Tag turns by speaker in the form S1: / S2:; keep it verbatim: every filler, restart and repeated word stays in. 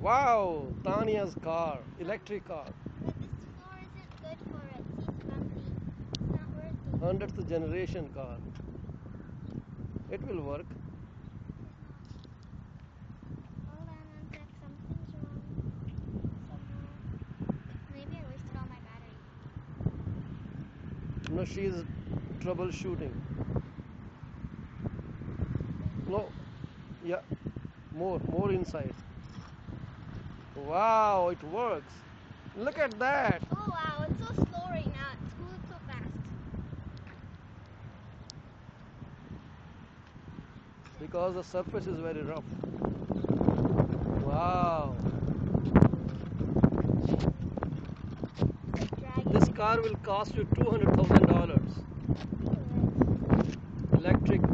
S1: Wow, Tanya's car, electric car,
S2: But this floor isn't good for it. See, it's bumpy. It's not working.
S1: hundredth generation car. It will work.
S2: Hold on one sec. Something's wrong. Somehow. Maybe I wasted all my battery.
S1: No, she is troubleshooting. No, yeah, more, more inside. Wow, it works. Look at that.
S2: Oh wow, it's so slow right now. It's moving so fast.
S1: Because the surface is very rough. Wow.
S2: It's dragging.
S1: This car will cost you two hundred thousand dollars. Electric